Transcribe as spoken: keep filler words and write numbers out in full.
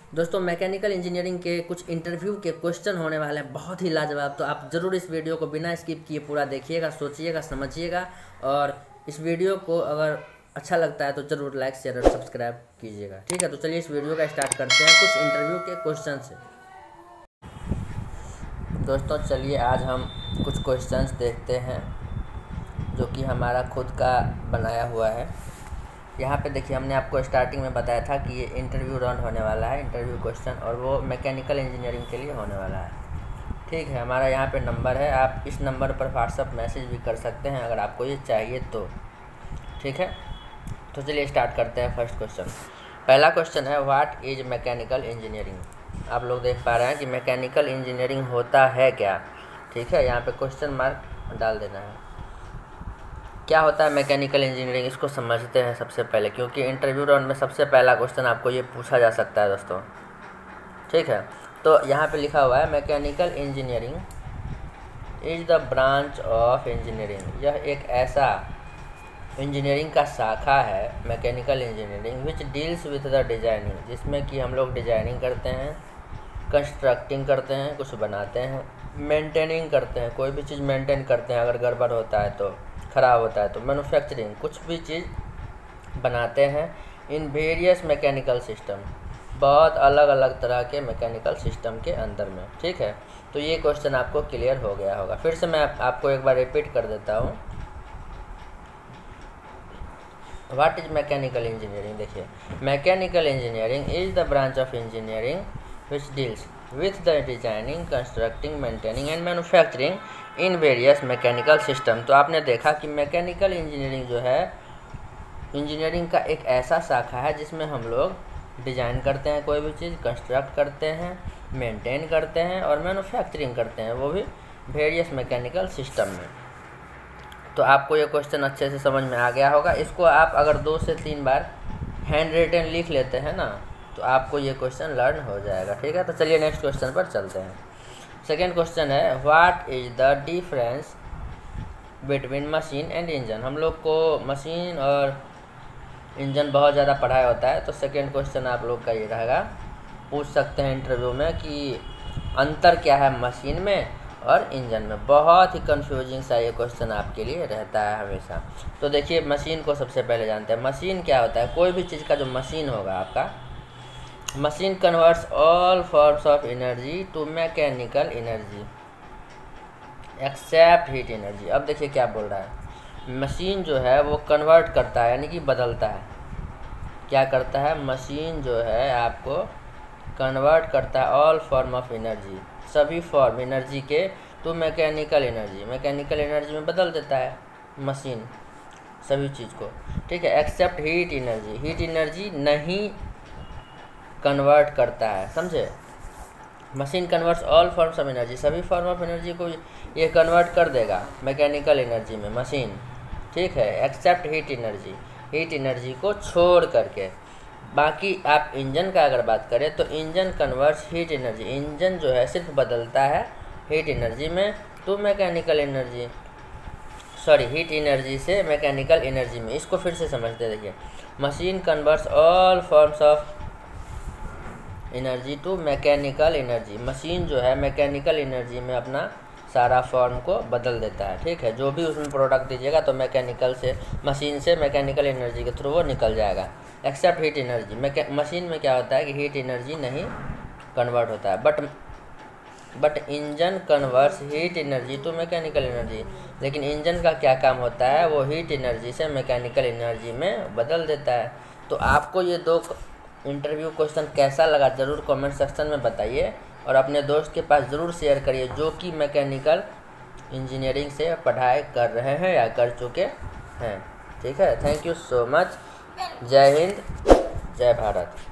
दोस्तों mechanical engineering के कुछ इंटरव्यू के क्वेश्चन होने वाले हैं बहुत ही लाजवाब। तो आप ज़रूर इस वीडियो को बिना स्किप किए पूरा देखिएगा, सोचिएगा, समझिएगा। और इस वीडियो को अगर अच्छा लगता है तो ज़रूर लाइक शेयर और सब्सक्राइब कीजिएगा। ठीक है, तो चलिए इस वीडियो का स्टार्ट करते हैं कुछ इंटरव्यू के क्वेश्चन से। दोस्तों चलिए आज हम कुछ क्वेश्चंस देखते हैं जो कि हमारा खुद का बनाया हुआ है। यहाँ पे देखिए, हमने आपको स्टार्टिंग में बताया था कि ये इंटरव्यू राउंड होने वाला है, इंटरव्यू क्वेश्चन, और वो मैकेनिकल इंजीनियरिंग के लिए होने वाला है। ठीक है, हमारा यहाँ पे नंबर है, आप इस नंबर पर व्हाट्सअप मैसेज भी कर सकते हैं अगर आपको ये चाहिए तो। ठीक है, तो चलिए स्टार्ट करते हैं फर्स्ट क्वेश्चन। पहला क्वेश्चन है, व्हाट इज मैकेनिकल इंजीनियरिंग। आप लोग देख पा रहे हैं कि मैकेनिकल इंजीनियरिंग होता है क्या। ठीक है, यहाँ पे क्वेश्चन मार्क डाल देना है। क्या होता है मैकेनिकल इंजीनियरिंग, इसको समझते हैं सबसे पहले, क्योंकि इंटरव्यू राउंड में सबसे पहला क्वेश्चन आपको ये पूछा जा सकता है दोस्तों। ठीक है, तो यहाँ पे लिखा हुआ है mechanical engineering is the branch of engineering. यह एक ऐसा इंजीनियरिंग का शाखा है, mechanical engineering, which deals with the designing, जिसमें कि हम लोग डिजाइनिंग करते हैं, कंस्ट्रक्टिंग करते हैं, कुछ बनाते हैं, मेंटेनिंग करते हैं, कोई भी चीज़ मेंटेन करते हैं, अगर गड़बड़ होता है तो, ख़राब होता है तो, मैन्युफैक्चरिंग, कुछ भी चीज़ बनाते हैं। इन वेरियस मैकेनिकल सिस्टम, बहुत अलग अलग तरह के मैकेनिकल सिस्टम के अंदर में। ठीक है, तो ये क्वेश्चन आपको क्लियर हो गया होगा। फिर से मैं आप, आपको एक बार रिपीट कर देता हूँ। What is mechanical engineering. देखिए, mechanical engineering is the branch of engineering which deals with the designing, constructing, maintaining and manufacturing in various mechanical system। तो आपने देखा कि मैकेनिकल इंजीनियरिंग जो है, इंजीनियरिंग का एक ऐसा शाखा है जिसमें हम लोग डिज़ाइन करते हैं, कोई भी चीज़ कंस्ट्रक्ट करते हैं, मेंटेन करते हैं और मैन्युफैक्चरिंग करते हैं, वो भी वेरियस मैकेनिकल सिस्टम में। तो आपको ये क्वेश्चन अच्छे से समझ में आ गया होगा। इसको आप अगर दो से तीन बार हैंड रिटन लिख लेते हैं ना, तो आपको ये क्वेश्चन लर्न हो जाएगा। ठीक है, तो चलिए नेक्स्ट क्वेश्चन पर चलते हैं। सेकेंड क्वेश्चन है, what is the difference between machine and engine. हम लोग को मशीन और इंजन बहुत ज़्यादा पढ़ाया होता है, तो सेकेंड क्वेश्चन आप लोग का ये रहेगा, पूछ सकते हैं इंटरव्यू में कि अंतर क्या है मशीन में और इंजन में। बहुत ही कंफ्यूजिंग सा ये क्वेश्चन आपके लिए रहता है हमेशा। तो देखिए, मशीन को सबसे पहले जानते हैं। मशीन क्या होता है, कोई भी चीज़ का जो मशीन होगा आपका, machine converts all forms of energy to mechanical energy except heat energy. अब देखिए क्या बोल रहा है, मशीन जो है वो कन्वर्ट करता है, यानी कि बदलता है। क्या करता है, मशीन जो है आपको कन्वर्ट करता है ऑल फॉर्म ऑफ एनर्जी, सभी फॉर्म एनर्जी के, to mechanical energy, mechanical energy में बदल देता है मशीन सभी चीज़ को। ठीक है, except heat energy, heat energy नहीं कन्वर्ट करता है, समझे। Machine converts all forms of energy, सभी फॉर्म ऑफ एनर्जी को ये कन्वर्ट कर देगा मैकेनिकल एनर्जी में मशीन। ठीक है, except heat energy, heat energy को छोड़ करके। बाकी आप इंजन का अगर बात करें तो engine converts heat energy, engine जो है सिर्फ बदलता है हीट एनर्जी में to mechanical energy, sorry heat energy से मैकेनिकल एनर्जी में। इसको फिर से समझते देखिए, machine converts all forms of energy to mechanical energy, machine जो है मैकेनिकल एनर्जी में अपना सारा फॉर्म को बदल देता है। ठीक है, जो भी उसमें प्रोडक्ट दीजिएगा तो मैकेनिकल से, मशीन से मैकेनिकल एनर्जी के थ्रू वो निकल जाएगा। एक्सेप्ट हीट एनर्जी, मशीन में क्या होता है कि हीट एनर्जी नहीं कन्वर्ट होता है, but but engine converts heat energy to mechanical energy. लेकिन इंजन का क्या काम होता है, वो हीट एनर्जी से मैकेनिकल एनर्जी में बदल देता है। तो आपको ये दो इंटरव्यू क्वेश्चन कैसा लगा ज़रूर कमेंट सेक्शन में बताइए, और अपने दोस्त के पास ज़रूर शेयर करिए जो कि मैकेनिकल इंजीनियरिंग से पढ़ाई कर रहे हैं या कर चुके हैं। ठीक है, थैंक यू सो मच। जय हिंद, जय भारत।